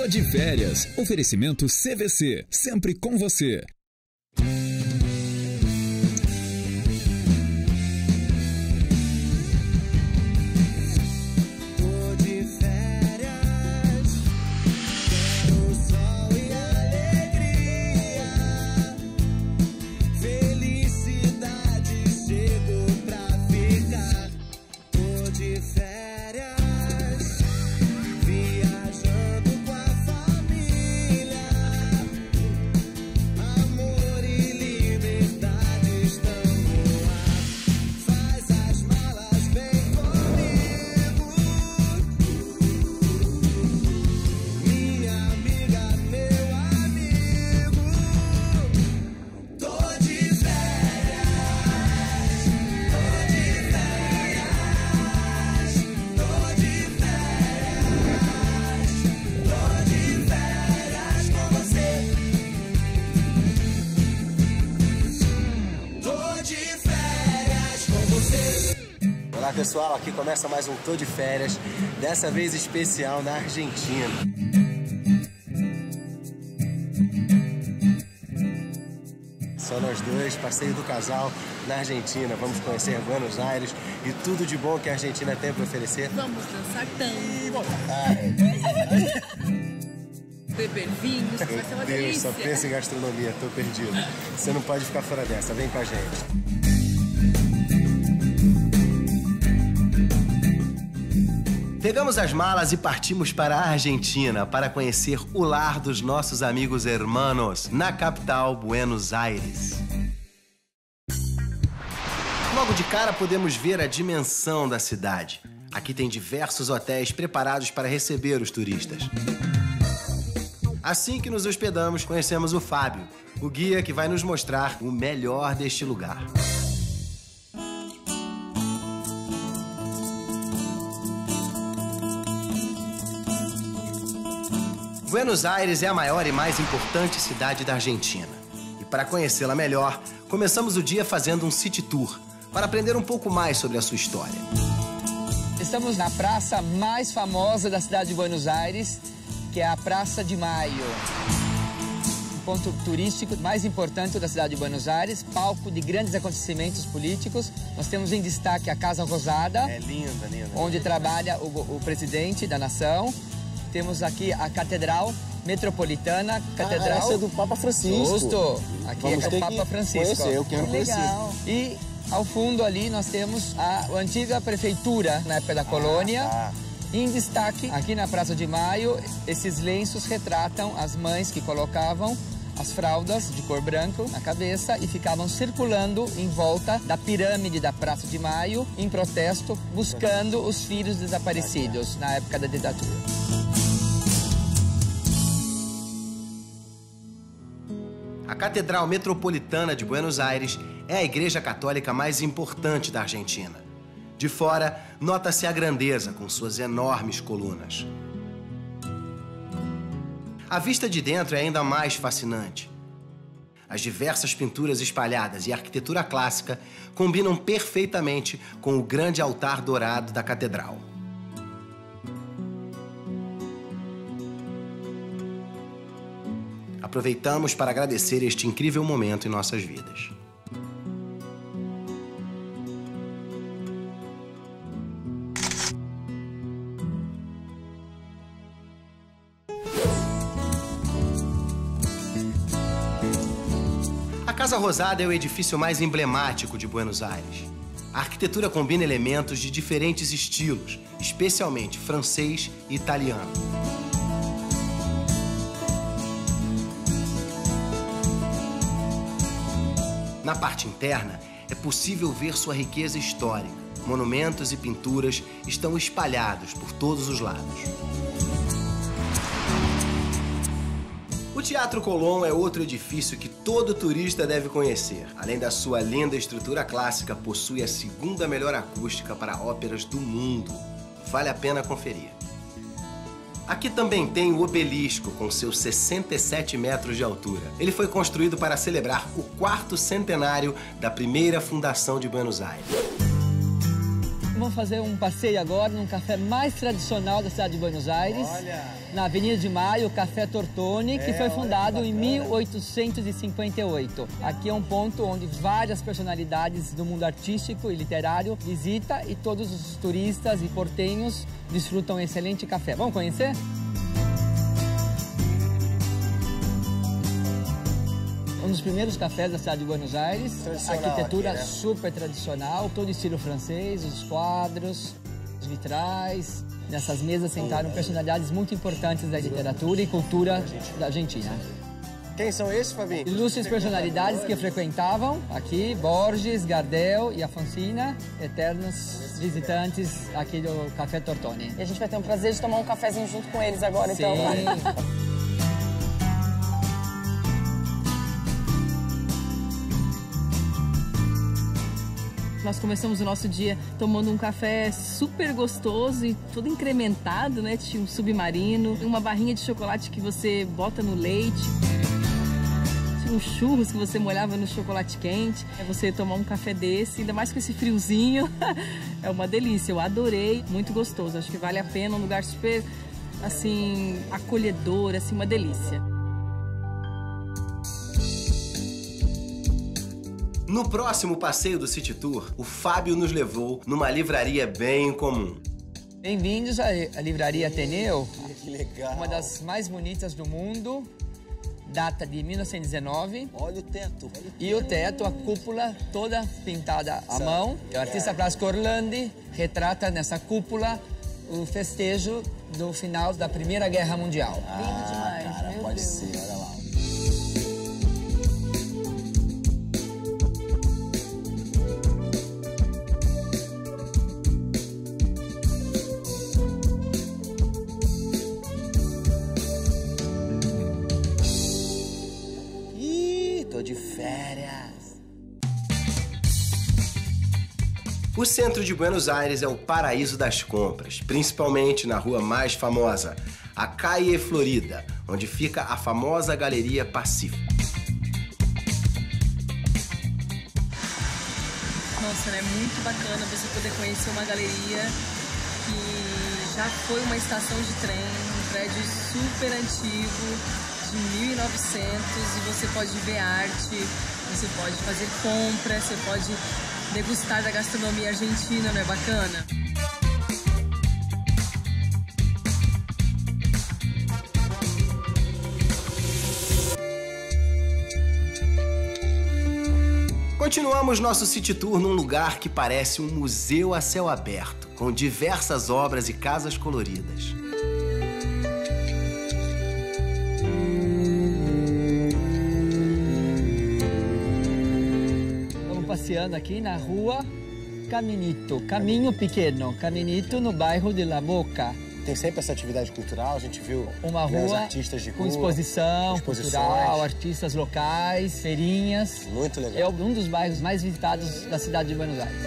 Tô de férias. Oferecimento CVC, sempre com você. Olá pessoal, aqui começa mais um Tô de Férias, dessa vez especial na Argentina. Só nós dois, passeio do casal na Argentina. Vamos conhecer Buenos Aires e tudo de bom que a Argentina tem para oferecer. Vamos dançar tango. Meu Beber vinhos, vai ser uma Deus, delícia. só pensa em gastronomia, tô perdido. Você não pode ficar fora dessa, vem com a gente. Pegamos as malas e partimos para a Argentina para conhecer o lar dos nossos amigos hermanos, na capital, Buenos Aires. Logo de cara podemos ver a dimensão da cidade. Aqui tem diversos hotéis preparados para receber os turistas. Assim que nos hospedamos, conhecemos o Fábio, o guia que vai nos mostrar o melhor deste lugar. Buenos Aires é a maior e mais importante cidade da Argentina. E para conhecê-la melhor, começamos o dia fazendo um city tour, para aprender um pouco mais sobre a sua história. Estamos na praça mais famosa da cidade de Buenos Aires, que é a Praça de Maio. O ponto turístico mais importante da cidade de Buenos Aires, palco de grandes acontecimentos políticos. Nós temos em destaque a Casa Rosada, É linda, linda. onde trabalha o presidente da nação. Temos aqui a Catedral Metropolitana, Catedral... essa é do Papa Francisco. Justo! Aqui Vamos é ter o Papa que Francisco. conhecer, eu quero conhecer. Legal. E ao fundo ali nós temos a antiga prefeitura, na época da colônia. Tá. Em destaque, aqui na Praça de Maio, esses lenços retratam as mães que colocavam as fraldas de cor branca na cabeça e ficavam circulando em volta da pirâmide da Praça de Maio em protesto, buscando os filhos desaparecidos na época da ditadura. A Catedral Metropolitana de Buenos Aires é a igreja católica mais importante da Argentina. De fora, nota-se a grandeza com suas enormes colunas. A vista de dentro é ainda mais fascinante. As diversas pinturas espalhadas e a arquitetura clássica combinam perfeitamente com o grande altar dourado da catedral. Aproveitamos para agradecer este incrível momento em nossas vidas. A Casa Rosada é o edifício mais emblemático de Buenos Aires. A arquitetura combina elementos de diferentes estilos, especialmente francês e italiano. Na parte interna, é possível ver sua riqueza histórica. Monumentos e pinturas estão espalhados por todos os lados. O Teatro Colón é outro edifício que todo turista deve conhecer. Além da sua linda estrutura clássica, possui a segunda melhor acústica para óperas do mundo. Vale a pena conferir. Aqui também tem o Obelisco, com seus 67 metros de altura. Ele foi construído para celebrar o 4º centenário da primeira fundação de Buenos Aires. vamos fazer um passeio agora num café mais tradicional da cidade de Buenos Aires. Olha. Na Avenida de Maio, o Café Tortoni, que foi fundado em 1858. Aqui é um ponto onde várias personalidades do mundo artístico e literário visitam e todos os turistas e portenhos desfrutam um excelente café. Vamos conhecer? Um dos primeiros cafés da cidade de Buenos Aires, arquitetura aqui, né? Super tradicional, todo estilo francês, os quadros, os vitrais. Nessas mesas sentaram personalidades muito importantes da literatura e cultura da Argentina. Quem são esses, Fabinho? Ilustres personalidades que frequentavam aqui, Borges, Gardel e Afonsina, eternos visitantes aqui do Café Tortoni. E a gente vai ter o prazer de tomar um cafezinho junto com eles agora, então. Sim. Nós começamos o nosso dia tomando um café super gostoso e todo incrementado, né? Tinha um submarino, uma barrinha de chocolate que você bota no leite. Tinha uns churros que você molhava no chocolate quente. É você tomar um café desse, ainda mais com esse friozinho. É uma delícia, eu adorei, muito gostoso. Acho que vale a pena, um lugar super, assim, acolhedor, assim, uma delícia. No próximo passeio do City Tour, o Fábio nos levou numa livraria bem comum. Bem-vindos à Livraria Ateneu, Que legal. uma das mais bonitas do mundo, data de 1919. Olha o teto. E o teto, a cúpula toda pintada à mão. O artista plástico Orlandi retrata nessa cúpula o festejo do final da Primeira Guerra Mundial. Lindo demais, Cara, meu pode Deus. ser, olha lá. Tô de férias. O centro de Buenos Aires é o paraíso das compras, principalmente na rua mais famosa, a Calle Florida, onde fica a famosa Galeria Pacífico. Nossa, né? Muito bacana você poder conhecer uma galeria que já foi uma estação de trem, um prédio super antigo, de 1900, e você pode ver arte, você pode fazer compras, você pode degustar da gastronomia argentina, não é bacana? Continuamos nosso City Tour num lugar que parece um museu a céu aberto, com diversas obras e casas coloridas. Passeando aqui na rua Caminito, Caminho Pequeno, Caminito no bairro de La Boca. Tem sempre essa atividade cultural, a gente viu uma os rua artistas de rua, com exposição cultural, artistas locais, feirinhas. Muito legal. É um dos bairros mais visitados da cidade de Buenos Aires.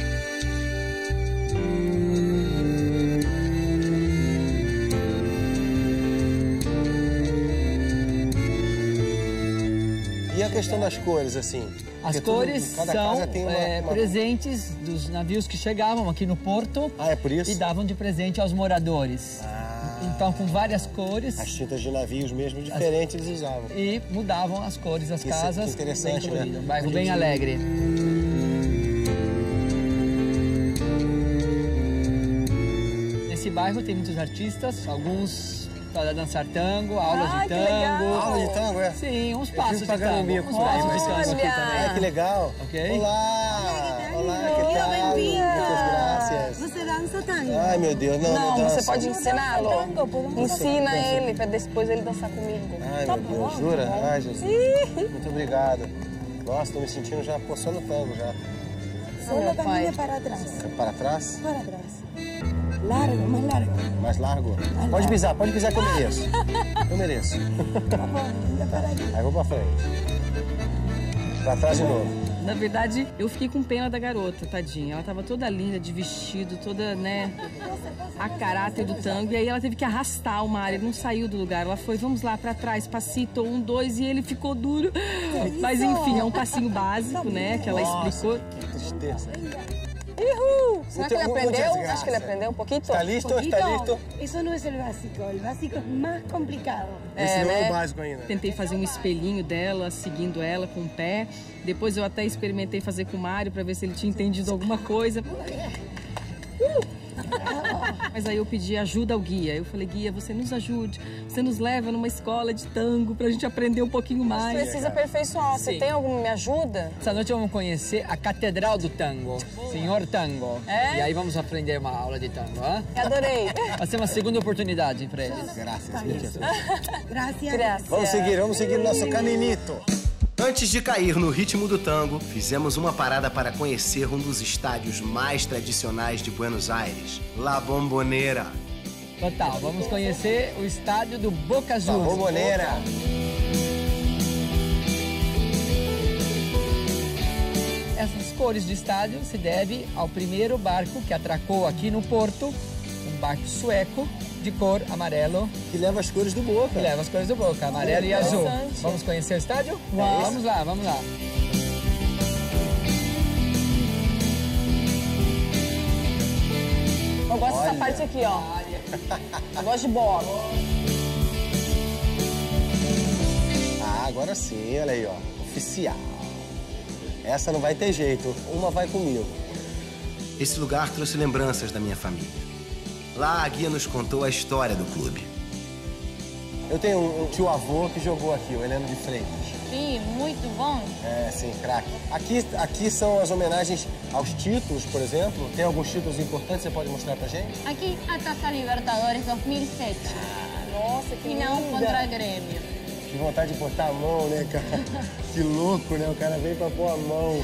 E a questão das cores, assim? As cores são presentes dos navios que chegavam aqui no porto. Ah, é por isso? E davam de presente aos moradores. Então, com várias cores. As tintas de navios mesmo diferentes eles usavam. E mudavam as cores das casas. Que interessante, né? Um bairro bem alegre. Nesse bairro tem muitos artistas, alguns para dançar tango, aulas de tango. Aula de tango, é? Sim, uns passos de tango. Uns passos de tango aqui também. Que legal. Ok? Olá! Olá, que tal? Muitas graças. Você dança tango? Ai, meu Deus, não Você danço. pode ensiná-lo. Ensina ele, para depois ele dançar comigo. Ai, meu Deus, jura? Ai, Jesus. Muito obrigado. Nossa, tô me sentindo já poçando tango já. Solo camina para atrás. Para trás? Para atrás. Largo, mais largo. Mais largo? Pode pisar que eu mereço. Eu mereço. Ainda para aqui. Aí vou pra frente. Pra trás de novo. Na verdade, eu fiquei com pena da garota, tadinha. Ela tava toda linda, de vestido, toda, né, a caráter do tango. E aí ela teve que arrastar o mar, ele não saiu do lugar. Ela foi, vamos lá, pra trás, passito, 1, 2, e ele ficou duro. Mas enfim, é um passinho básico, né, que ela explicou. Que tristeza. Uhul! Será que ele Muchas aprendeu? gracias. Acho que ele aprendeu um pouquinho. ¿Está listo? ¿Está listo? Eso no es el básico es más complicado. Esse não é né? o básico ainda. Tentei fazer um espelhinho dela, seguindo ela com o pé. Depois eu até experimentei fazer com o Mário para ver se ele tinha entendido alguma coisa. Mas aí eu pedi ajuda ao guia. Eu falei, guia, você nos ajude. Você nos leva numa escola de tango pra gente aprender um pouquinho mais. Precisa aperfeiçoar. Você Sim. tem alguma me ajuda? Essa noite vamos conhecer a Catedral do Tango, Senhor Tango. É? E aí vamos aprender uma aula de tango, hein? Adorei. Vai ser uma segunda oportunidade para eles. Graças. Gracias. Vamos seguir nosso caminito. Antes de cair no ritmo do tango, fizemos uma parada para conhecer um dos estádios mais tradicionais de Buenos Aires, La Bombonera. Total, vamos conhecer o estádio do Boca Juniors. Bombonera. Essas cores do estádio se deve ao primeiro barco que atracou aqui no porto, um barco sueco de cor amarelo, Que leva as cores do Boca. que leva as cores do Boca, amarelo e azul. Interessante. Vamos conhecer o estádio? Vamos. Vamos lá, vamos lá. Eu gosto dessa parte aqui, ó. Eu gosto de bola. Ah, agora sim, olha aí, ó. Oficial. Essa não vai ter jeito. Uma vai comigo. Esse lugar trouxe lembranças da minha família. Lá a guia nos contou a história do clube. Eu tenho um tio-avô que jogou aqui, o Heleno de Freitas. Sim, muito bom. É, sim, craque. Aqui são as homenagens aos títulos, por exemplo. Tem alguns títulos importantes, você pode mostrar pra gente? Aqui a Taça Libertadores 2007. Nossa, que Final linda. contra Grêmio. Que vontade de botar a mão, né, cara? Que louco, né? O cara veio pra pôr a mão.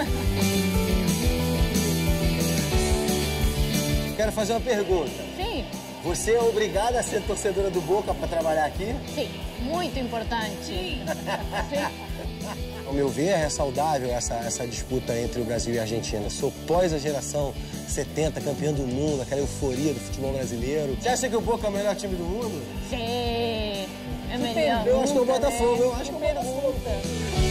Quero fazer uma pergunta. Sim, Você é obrigada a ser torcedora do Boca para trabalhar aqui? sim, muito importante. Sim. Ao meu ver, é saudável essa disputa entre o Brasil e a Argentina. Sou pós a geração 70, campeão do mundo, aquela euforia do futebol brasileiro. Você acha que o Boca é o melhor time do mundo? Sim, é melhor. Eu acho que é o Botafogo, eu acho que é o Que Botafogo. pergunta.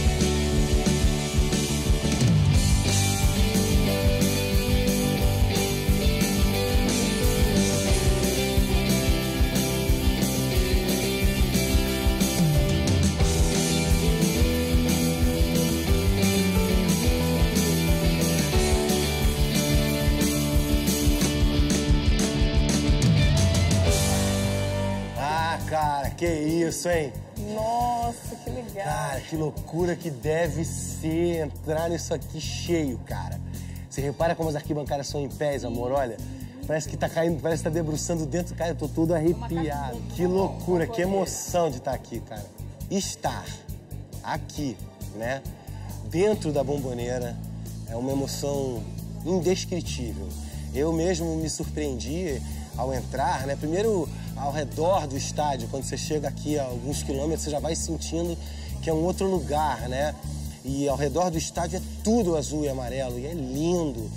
Ah, cara, que isso, hein? Nossa, que legal. Cara, que loucura que deve ser entrar nisso aqui cheio, cara. Você repara como as arquibancadas são em pés, amor, olha. Parece que tá caindo, parece que tá debruçando dentro, cara, eu tô todo arrepiado. Que loucura, que emoção de estar aqui, cara. Estar aqui, né, dentro da Bombonera é uma emoção indescritível. Eu mesmo me surpreendi ao entrar, né, primeiro ao redor do estádio, quando você chega aqui a alguns quilômetros, você já vai sentindo que é um outro lugar, né? E ao redor do estádio é tudo azul e amarelo, e é lindo.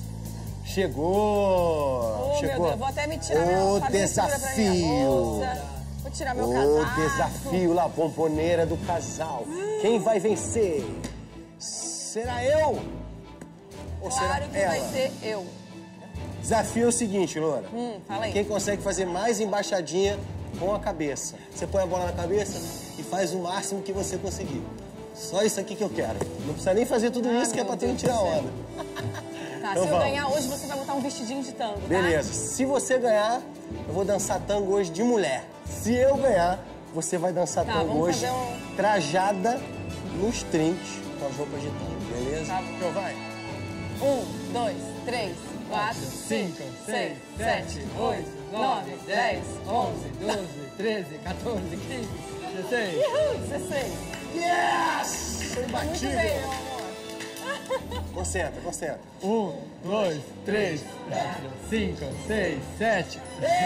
Chegou! Oh, Chegou! meu Deus, eu vou até me tirar minha O a mistura pra minha desafio! bolsa. Vou tirar meu O casaco. desafio, La Bombonera do casal. Quem vai vencer? Será eu? Ou será Claro que ela? vai ser eu. Desafio é o seguinte, Loura. Fala aí. Quem consegue fazer mais embaixadinha com a cabeça? Você põe a bola na cabeça e faz o máximo que você conseguir. Só isso aqui que eu quero. Não precisa nem fazer tudo isso que é pra ter tirar onda. Tá, Então se eu vamos. ganhar hoje, você vai botar um vestidinho de tango, tá? Beleza. Se você ganhar, eu vou dançar tango hoje de mulher. Se eu ganhar, você vai dançar Tá, tango vamos hoje fazer trajada nos trinques com as roupas de tango, beleza? Tá. Então vai. 1, 2, 3, 4, 5, 6, 7, 8, 9, 10, 11, 12, 13, 14, 15, 16. 16. Yes! Foi Muito imbatível. bem, meu amor. Concentra, concentra. 1, 2, 3, 4, 5, 6, 7.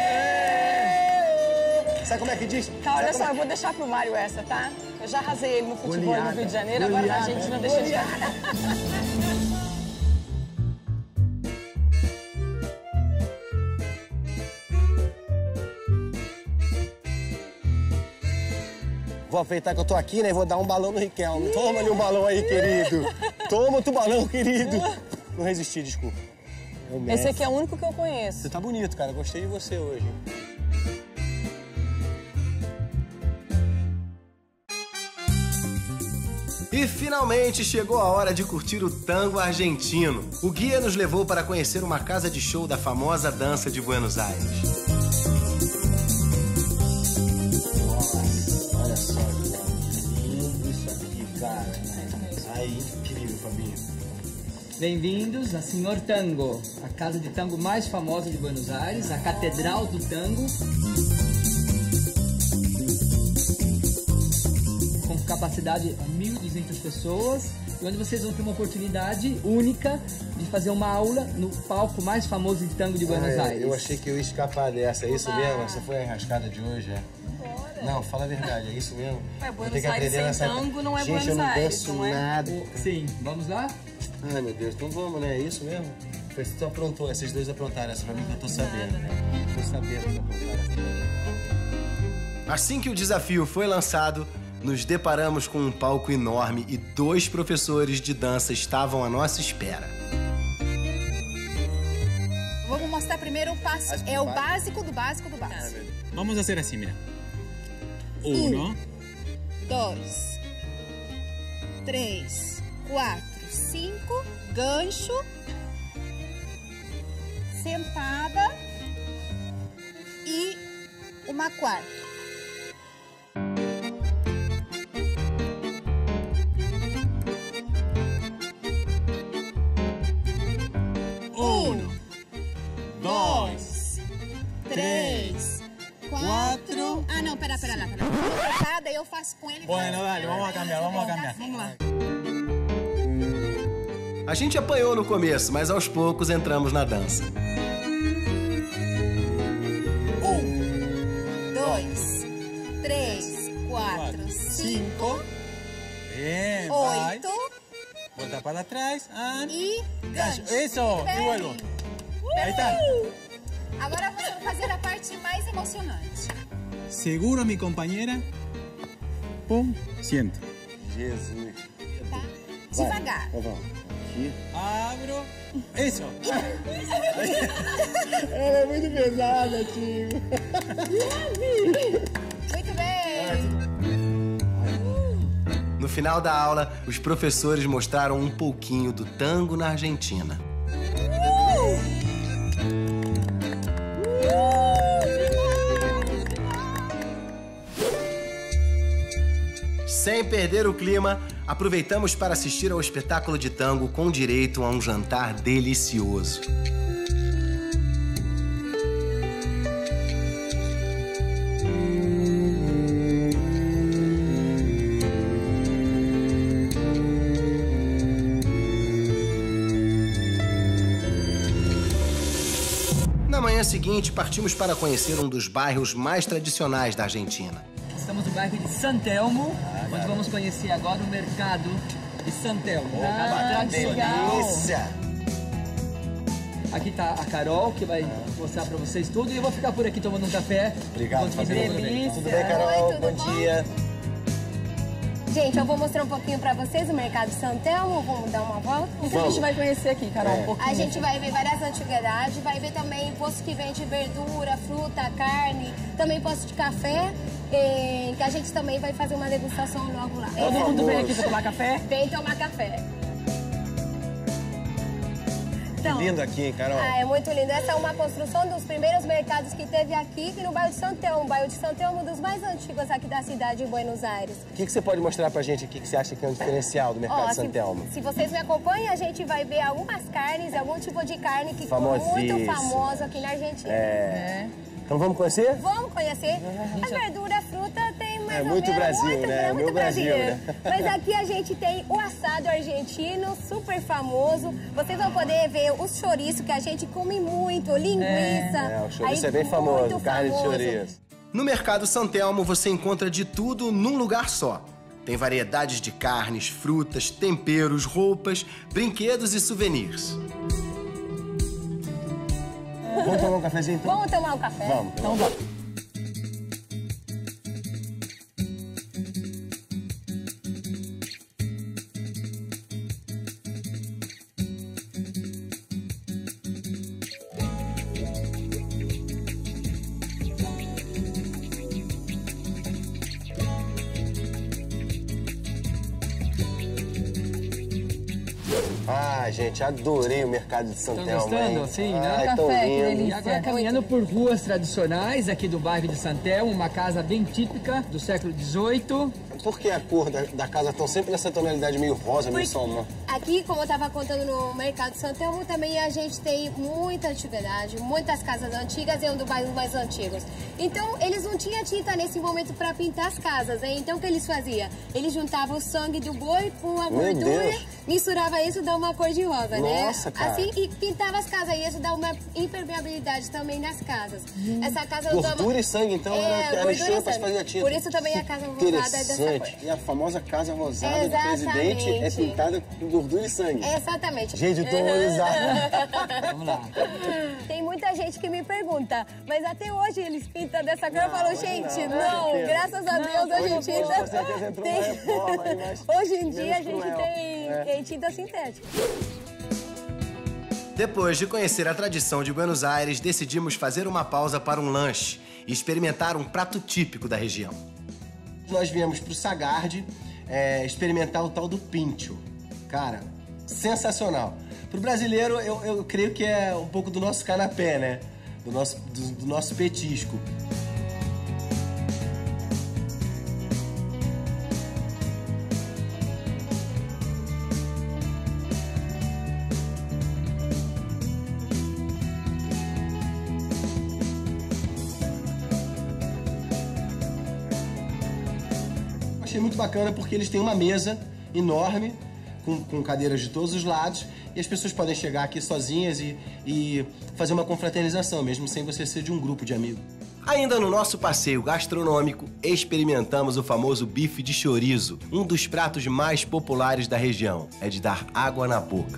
Sabe como é que diz? Tá, olha Sabe só, como eu vou deixar pro Mário essa, tá? Eu já arrasei ele no futebol no Rio de Janeiro, agora na Argentina deixa de Vou aproveitar que eu tô aqui, né? E vou dar um balão no Riquelme. Toma ali um balão aí, querido. Toma outro balão, querido. Não resisti, desculpa. Esse aqui é o único que eu conheço. Você tá bonito, cara. Gostei de você hoje. E finalmente chegou a hora de curtir o tango argentino. O guia nos levou para conhecer uma casa de show da famosa dança de Buenos Aires. Nossa, olha só que lindo isso aqui, cara. Aí, incrível, Fabinho. Bem-vindos a Senhor Tango, a casa de tango mais famosa de Buenos Aires, a Catedral do Tango. Com capacidade a 1.200 pessoas, e onde vocês vão ter uma oportunidade única de fazer uma aula no palco mais famoso de tango de Buenos Aires. Eu achei que eu ia escapar dessa, é isso mesmo? Essa foi a enrascada de hoje, é? Não, fala a verdade, é isso mesmo? Buenos Aires sem tango não é Gente, Buenos Aires, eu não danço não é? nada. Sim, vamos lá? Ai, meu Deus, então vamos, né? É isso mesmo? Você aprontou, esses dois aprontaram essa pra mim que eu tô sabendo, né? Tô sabendo que aprontaram essa pra mim. Assim que o desafio foi lançado, nos deparamos com um palco enorme e 2 professores de dança estavam à nossa espera. Vamos mostrar primeiro o passo. É o básico do básico do básico. Vamos a hacer así, mira. 1, 2, 3, 4, 5, gancho, sentada e uma quarta. Ah, não, pera lá. Cada eu faço com ele. Bueno, dale, vamos a cambiar. Vamos lá. A gente apanhou no começo, mas aos poucos entramos na dança. 1, 2, 3, 4, 5, Bien, 8 Vuelta para atrás. e gancho. Eso, y vuelvo. Ahí está. Agora vamos fazer a parte mais emocionante. Seguro mi compañera. Pum, siento. Jesus. Tá? Devagar. Vamos. Aqui. Abro. Eso. Ela é muito pesada, tio. Muito bem. No final da aula, os professores mostraram um pouquinho do tango na Argentina. Sem perder o clima, aproveitamos para assistir ao espetáculo de tango com direito a um jantar delicioso. Na manhã seguinte, partimos para conhecer um dos bairros mais tradicionais da Argentina. Estamos no bairro de San Telmo, onde vamos conhecer agora o mercado de San Telmo. Delícia! Aqui está a Carol, que vai mostrar para vocês tudo. E eu vou ficar por aqui tomando um café. Obrigado, Fabinho. Tudo bem, Carol? Oi, tudo bom bom? dia. Gente, eu vou mostrar um pouquinho pra vocês o mercado de San Telmo, vamos dar uma volta. O que a gente vai conhecer aqui, Carol? Um pouquinho. A gente vai ver várias antiguidades, vai ver também posto que vende verdura, fruta, carne, também posto de café, que a gente também vai fazer uma degustação logo lá. Todo mundo vem aqui pra tomar café? Vem tomar café. Então, Lindo aqui, hein, Carol? é muito lindo. Essa é uma construção dos primeiros mercados que teve aqui no bairro de San Telmo. O bairro de San Telmo é um dos mais antigos aqui da cidade de Buenos Aires. O que você pode mostrar pra gente aqui que você acha que é um diferencial do mercado de San Telmo? Se vocês me acompanham, a gente vai ver algumas carnes, algum tipo de carne que ficou muito Famosíssimo. famoso aqui na Argentina. Então vamos conhecer? Vamos conhecer. A verdura, a fruta tem mais É ou muito menos, Brasil, muito, né? É muito meu Brasil, brasileiro. né? Mas aqui a gente tem o assado argentino, super famoso. Vocês vão poder ver os chouriços, que a gente come muito, linguiça. O chouriço Aí, é bem famoso, muito carne de famoso. chouriço. No Mercado San Telmo você encontra de tudo num lugar só. Tem variedades de carnes, frutas, temperos, roupas, brinquedos e souvenirs. Vamos tomar um cafezinho então? Vamos tomar um café? Vamos. Então vamos. Ah, gente, adorei o mercado de Santelmo. Estão gostando? Hein? Sim, né? Ai, tão Café, que lindo. delícia. E agora caminhando por ruas tradicionais aqui do bairro de Santelmo, uma casa bem típica do século XVIII. Por que a cor da casa estão sempre nessa tonalidade meio rosa, meio salmão? Aqui, como eu estava contando no Mercado de Santelmo, também a gente tem muita antiguidade, muitas casas antigas e um dos bairros mais antigos. Então, eles não tinham tinta nesse momento para pintar as casas, né? Então, o que eles faziam? Eles juntavam o sangue do boi com a gordura, misturava isso, dá uma cor de rosa, né? Nossa, cara. Assim, e pintava as casas, e isso dá uma impermeabilidade também nas casas. Essa casa Gordura e sangue, então, era enxerga para fazer a tinta. Por isso também a casa rosada é dessa cor. E a famosa casa rosada do Exatamente. presidente é pintada com gordura e sangue. Exatamente. Gente, eu tô horrorizado. Vamos lá. Tem muita gente que me pergunta, mas até hoje eles pintam dessa cor. Eu falo, gente, não, graças a Deus hoje em dia... Hoje em dia a gente tem tinta sintética. Depois de conhecer a tradição de Buenos Aires, decidimos fazer uma pausa para um lanche e experimentar um prato típico da região. Nós viemos pro Sagard experimentar o tal do pincho. Cara, sensacional. Pro brasileiro, eu creio que é um pouco do nosso canapé, né? Do nosso petisco. Achei muito bacana porque eles têm uma mesa enorme, com cadeiras de todos os lados, e as pessoas podem chegar aqui sozinhas e fazer uma confraternização, mesmo sem você ser de um grupo de amigos. Ainda no nosso passeio gastronômico, experimentamos o famoso bife de chorizo, um dos pratos mais populares da região. É de dar água na boca.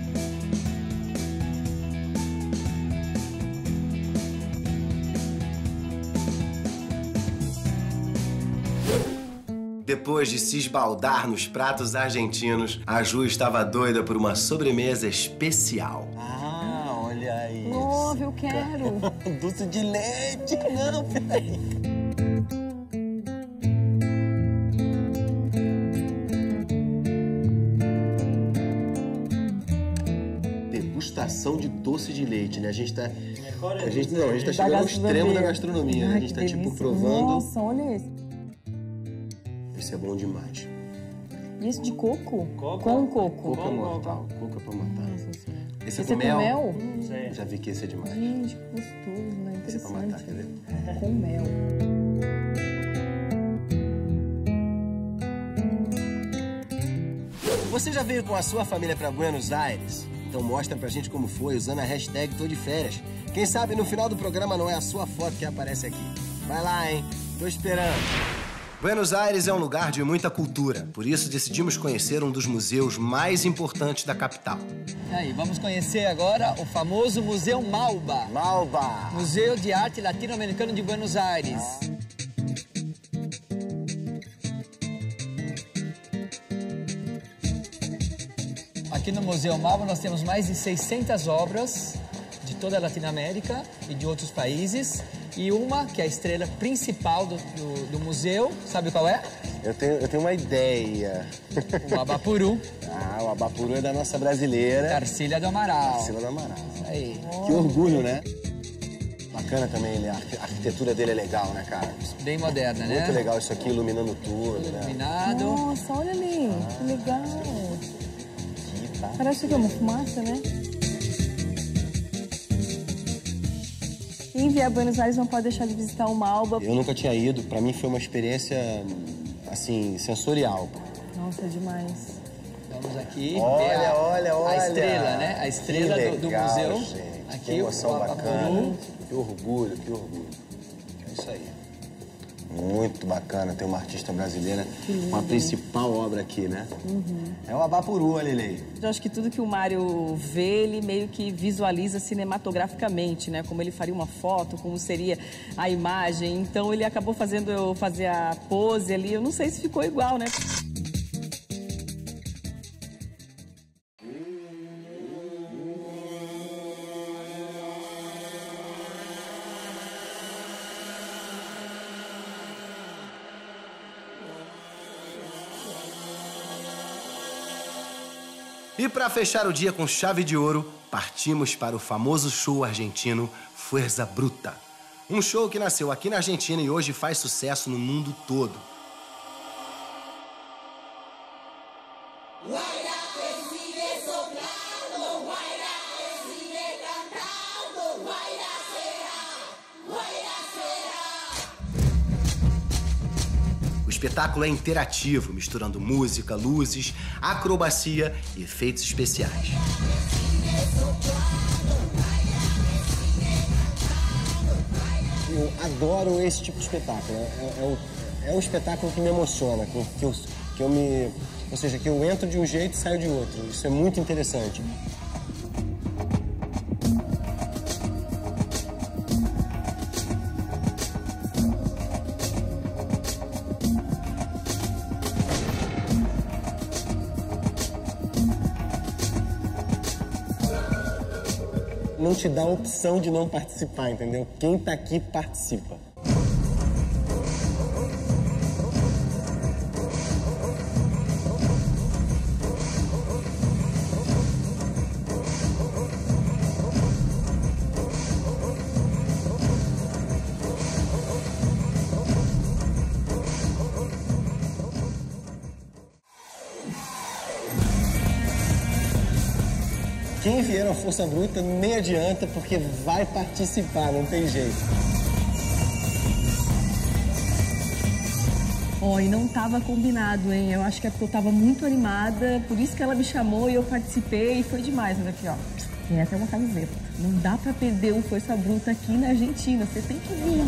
Depois de se esbaldar nos pratos argentinos, a Ju estava doida por uma sobremesa especial. Ah, olha isso. Nossa, eu quero. Doce de leite. Não, peraí. Degustação de doce de leite, né? A gente tá chegando ao extremo da gastronomia, né? A gente tá tipo provando. Nossa, olha esse. Esse é bom demais. E esse de coco? Com coco. Coco é mortal. Coco é pra matar. Esse é Esse é com mel? Já vi que esse é demais. Gente, que gostoso, né? Esse é pra matar, quer ver? Com mel. Você já veio com a sua família pra Buenos Aires? Então mostra pra gente como foi usando a hashtag Tô de Férias. Quem sabe no final do programa não é a sua foto que aparece aqui. Vai lá, hein? Tô esperando. Buenos Aires é um lugar de muita cultura, por isso decidimos conhecer um dos museus mais importantes da capital. E aí, vamos conhecer agora o famoso Museu Malba. Malba! Museu de Arte Latino-Americano de Buenos Aires. Aqui no Museu Malba nós temos mais de 600 obras de toda a Latinoamérica e de outros países. E uma, que é a estrela principal do museu, sabe qual é? Eu tenho uma ideia. O Abapuru. Ah, o Abapuru é da nossa brasileira. Tarsila do Amaral. Tarsila do Amaral. Isso aí. Que orgulho, né? Bacana também, a arquitetura dele é legal, né, cara? Bem moderna, né? Muito legal isso aqui, iluminando tudo, né? Iluminado. Nossa, olha ali. Que legal. Parece que é uma fumaça, né? Quem vier a Buenos Aires não pode deixar de visitar o Malba. Eu nunca tinha ido, pra mim foi uma experiência, assim, sensorial. Nossa, é demais. Vamos aqui olha, ver olha. A estrela, né? A estrela legal, do museu. Gente. Aqui, que emoção bacana. Que orgulho. É isso aí. Muito bacana ter uma artista brasileira com a principal obra aqui, né? É o Abapuru, olha ele. Eu acho que tudo que o Mário vê, ele meio que visualiza cinematograficamente, né? Como ele faria uma foto, como seria a imagem. Então ele acabou fazendo eu fazer a pose ali. Eu não sei se ficou igual, né? E para fechar o dia com chave de ouro, partimos para o famoso show argentino Fuerza Bruta. Um show que nasceu aqui na Argentina e hoje faz sucesso no mundo todo. O espetáculo é interativo, misturando música, luzes, acrobacia e efeitos especiais. Eu adoro esse tipo de espetáculo. É um espetáculo que me emociona, ou seja, que eu entro de um jeito e saio de outro. Isso é muito interessante. Não te dá a opção de não participar, entendeu? Quem tá aqui participa. Quem vier ao Força Bruta nem adianta, porque vai participar, não tem jeito. E não tava combinado, hein? Eu acho que é porque eu tava muito animada, por isso que ela me chamou e eu participei e foi demais. Mas aqui, ó, tem até uma camiseta. Não dá pra perder o Força Bruta aqui na Argentina, você tem que vir.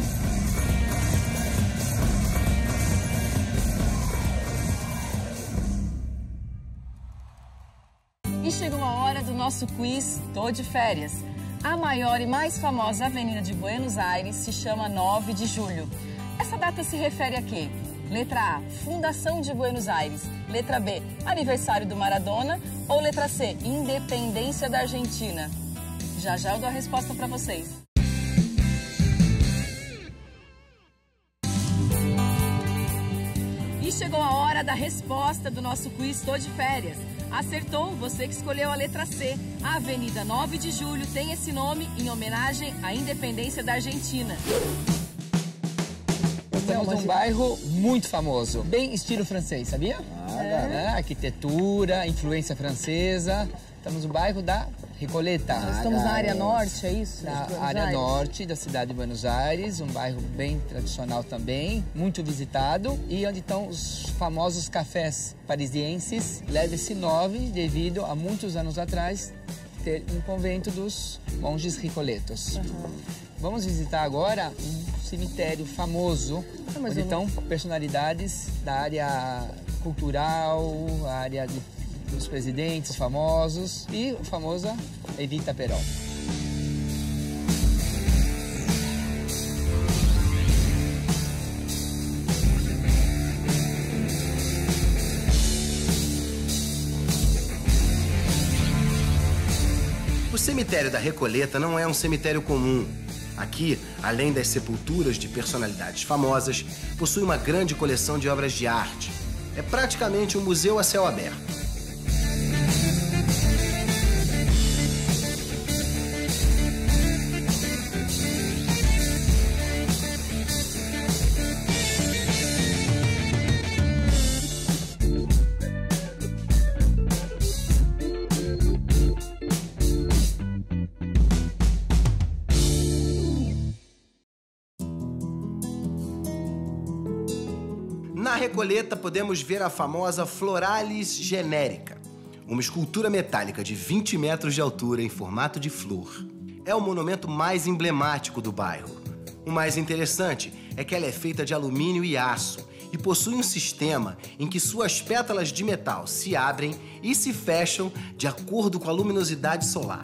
E chegou a hora do nosso quiz Tô de Férias. A maior e mais famosa avenida de Buenos Aires se chama 9 de Julho. Essa data se refere a quê? Letra A, Fundação de Buenos Aires. Letra B, aniversário do Maradona. Ou letra C, Independência da Argentina? Já já eu dou a resposta para vocês. E chegou a hora da resposta do nosso quiz Tô de Férias. Acertou você que escolheu a letra C. A Avenida 9 de Julho tem esse nome em homenagem à independência da Argentina. Temos um bairro muito famoso, bem estilo francês, sabia? Arquitetura, influência francesa. Estamos no bairro da Recoleta. Nós estamos na área norte, é isso? Na área norte da cidade de Buenos Aires, um bairro bem tradicional também, muito visitado, e onde estão os famosos cafés parisienses. Leva esse 9 devido a muitos anos atrás ter um convento dos monges Recoletos. Vamos visitar agora um cemitério famoso, onde estão personalidades da área cultural, a área dos presidentes famosos e a famosa Evita Perón. O cemitério da Recoleta não é um cemitério comum. Aqui, além das sepulturas de personalidades famosas, possui uma grande coleção de obras de arte. É praticamente um museu a céu aberto. Na Recoleta podemos ver a famosa Floralis genérica, uma escultura metálica de 20 metros de altura em formato de flor. É o monumento mais emblemático do bairro. O mais interessante é que ela é feita de alumínio e aço e possui um sistema em que suas pétalas de metal se abrem e se fecham de acordo com a luminosidade solar.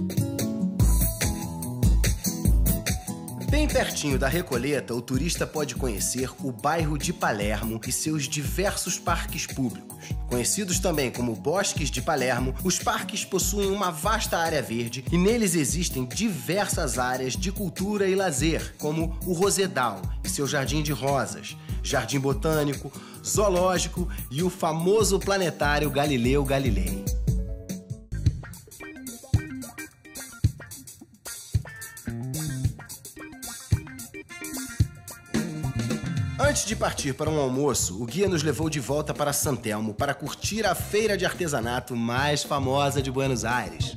Bem pertinho da Recoleta, o turista pode conhecer o bairro de Palermo e seus diversos parques públicos. Conhecidos também como Bosques de Palermo, os parques possuem uma vasta área verde e neles existem diversas áreas de cultura e lazer, como o Rosedal e seu Jardim de Rosas, Jardim Botânico, Zoológico e o famoso planetário Galileu Galilei. Antes de partir para um almoço, o guia nos levou de volta para San Telmo para curtir a feira de artesanato mais famosa de Buenos Aires.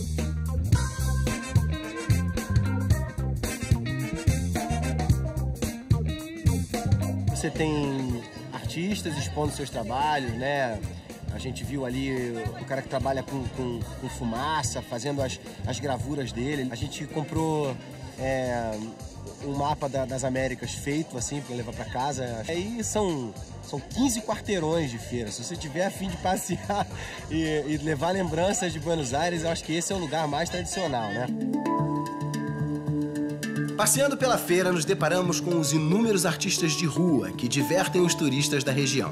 Você tem artistas expondo seus trabalhos, né? A gente viu ali o cara que trabalha com fumaça, fazendo as gravuras dele. A gente comprou um mapa das Américas feito assim para levar para casa. Aí são 15 quarteirões de feira. Se você tiver a fim de passear e levar lembranças de Buenos Aires, eu acho que esse é o lugar mais tradicional, né? Passeando pela feira, nos deparamos com os inúmeros artistas de rua que divertem os turistas da região.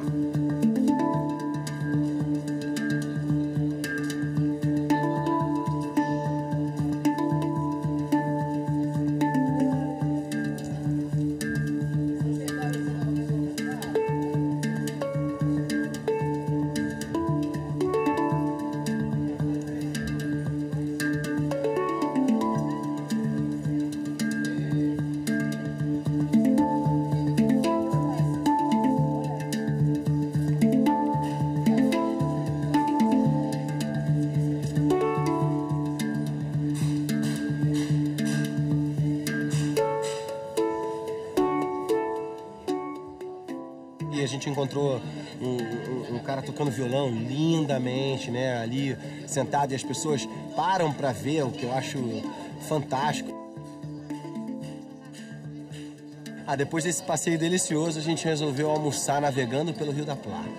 E a gente encontrou um cara tocando violão lindamente, né? Ali sentado, e as pessoas param para ver, o que eu acho fantástico. Depois desse passeio delicioso, a gente resolveu almoçar navegando pelo Rio da Plata.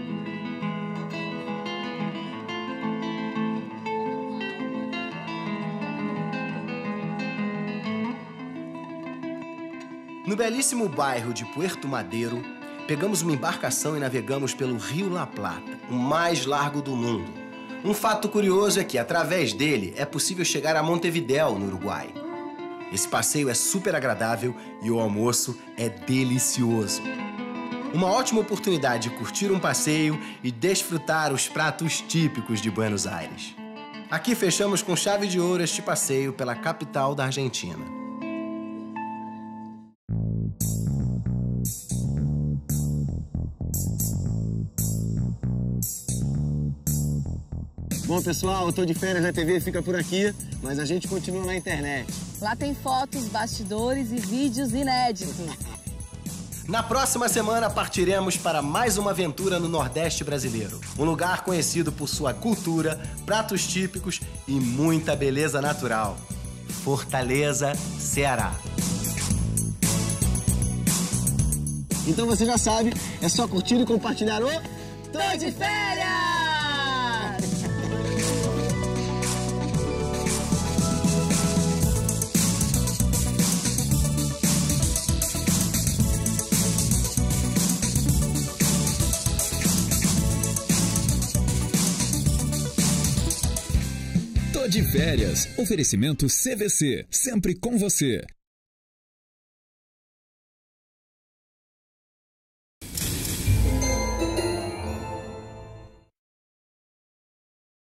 No belíssimo bairro de Puerto Madeiro, pegamos uma embarcação e navegamos pelo Rio La Plata, o mais largo do mundo. Um fato curioso é que, através dele, é possível chegar a Montevidéu, no Uruguai. Esse passeio é super agradável e o almoço é delicioso. Uma ótima oportunidade de curtir um passeio e desfrutar os pratos típicos de Buenos Aires. Aqui fechamos com chave de ouro este passeio pela capital da Argentina. Bom, pessoal, eu tô de férias na TV, fica por aqui, mas a gente continua na internet. Lá tem fotos, bastidores e vídeos inéditos. Na próxima semana partiremos para mais uma aventura no Nordeste brasileiro. Um lugar conhecido por sua cultura, pratos típicos e muita beleza natural. Fortaleza, Ceará. Então você já sabe, é só curtir e compartilhar o... Tô de férias! Tô de férias. Oferecimento CVC, sempre com você.